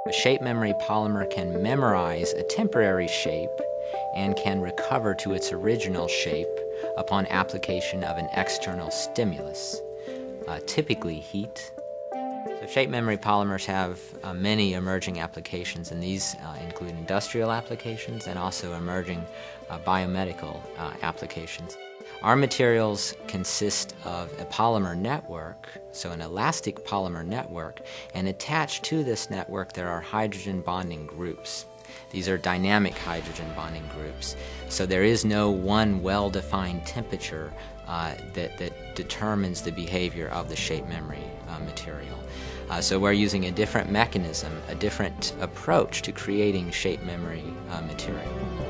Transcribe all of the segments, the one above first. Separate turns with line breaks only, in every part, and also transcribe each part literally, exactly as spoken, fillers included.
A shape memory polymer can memorize a temporary shape and can recover to its original shape upon application of an external stimulus, uh, typically heat. So shape memory polymers have uh, many emerging applications, and these uh, include industrial applications and also emerging uh, biomedical uh, applications. Our materials consist of a polymer network, so an elastic polymer network, and attached to this network there are hydrogen bonding groups. These are dynamic hydrogen bonding groups, so there is no one well-defined temperature uh, that, that determines the behavior of the shape memory uh, material. Uh, so we're using a different mechanism, a different approach to creating shape memory uh, material.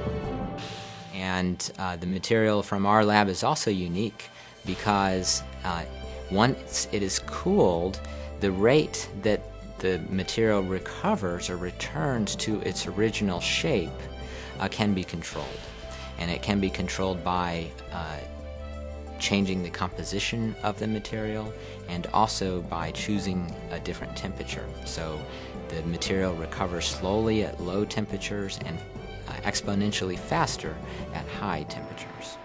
And uh, the material from our lab is also unique because uh, once it is cooled, the rate that the material recovers or returns to its original shape uh, can be controlled. And it can be controlled by uh, changing the composition of the material and also by choosing a different temperature. So the material recovers slowly at low temperatures and uh, exponentially faster at high temperatures.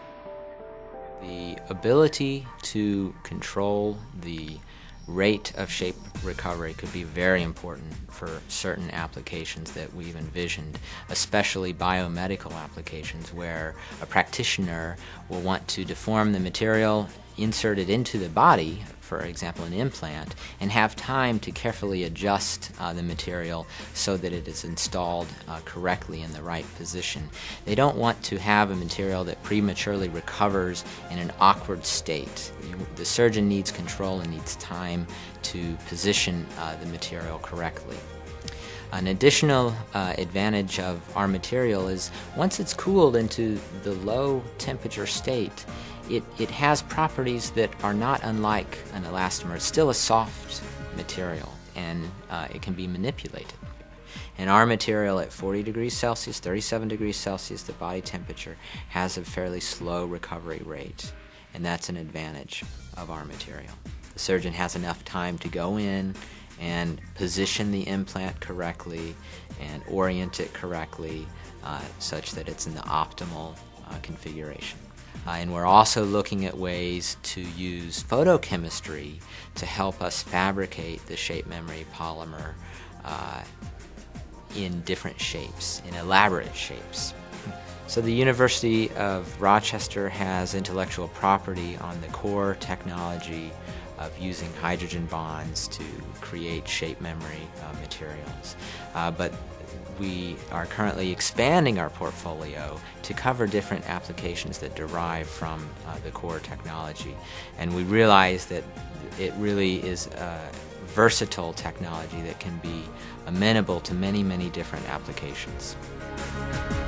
The ability to control the rate of shape recovery could be very important for certain applications that we've envisioned, especially biomedical applications where a practitioner will want to deform the material, insert it into the body, for example an implant, and have time to carefully adjust uh, the material so that it is installed uh, correctly in the right position. They don't want to have a material that prematurely recovers in an awkward state. You, the surgeon needs control and needs time to position uh, the material correctly. An additional uh, advantage of our material is once it's cooled into the low temperature state, It, it has properties that are not unlike an elastomer. It's still a soft material, and uh, it can be manipulated. And our material at forty degrees Celsius, thirty-seven degrees Celsius, the body temperature, has a fairly slow recovery rate, and that's an advantage of our material. The surgeon has enough time to go in and position the implant correctly and orient it correctly uh, such that it's in the optimal uh, configuration. Uh, and we're also looking at ways to use photochemistry to help us fabricate the shape memory polymer uh, in different shapes, in elaborate shapes. So the University of Rochester has intellectual property on the core technology of using hydrogen bonds to create shape memory uh, materials. Uh, but we are currently expanding our portfolio to cover different applications that derive from uh, the core technology. And we realize that it really is a versatile technology that can be amenable to many, many different applications.